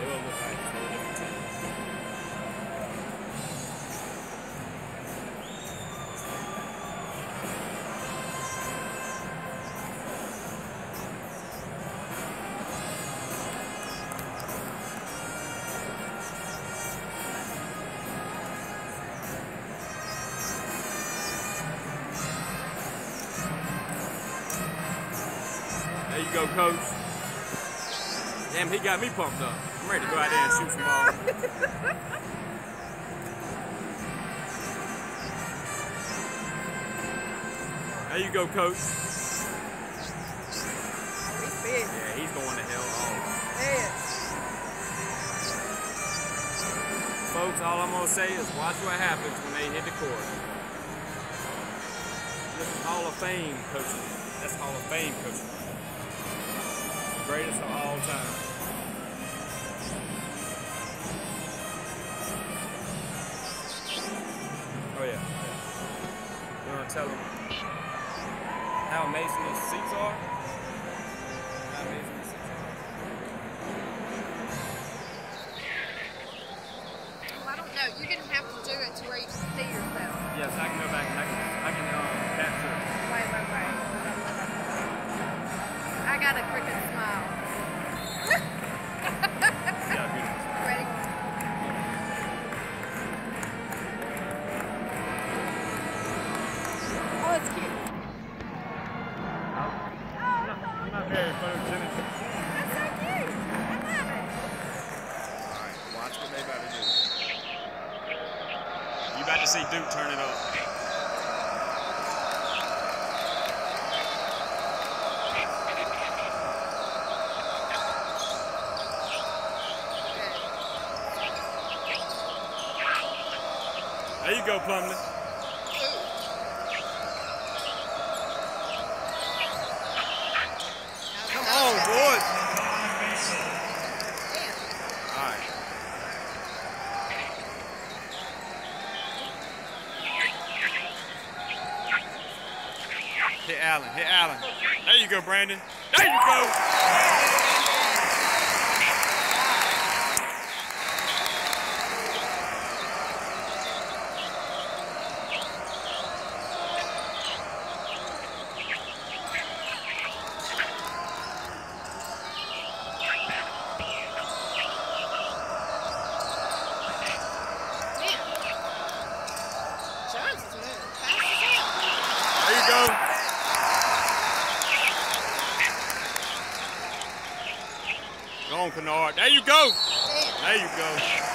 It will look like a whole different team. There you go, Coach. Damn, he got me pumped up. I'm ready to go out there and shoot some balls. There you go, Coach. He's big. Yeah, he's going to hell. Yeah. Folks, all I'm going to say is watch what happens when they hit the court. This is Hall of Fame coaching. That's Hall of Fame coaching. Greatest of all time. Oh yeah. You want to tell them how amazing these seats are? How amazing these seats are? Well, I don't know. You're going to have to do it to where you see yourself. Yes, I can go back and I can capture it. Wait. I got a crooked smile. Yeah, beautiful. Ready? Oh, it's cute. I'm not very photogenic. That's so cute. I love it. Alright, watch what they about to do. You about to see Duke turn it up. There you go, Plumley. Come on, boys. All right. Hit Allen. Hit Allen. There you go, Brandon. There you go. There you go. Go on, Kennard. There you go. There you go.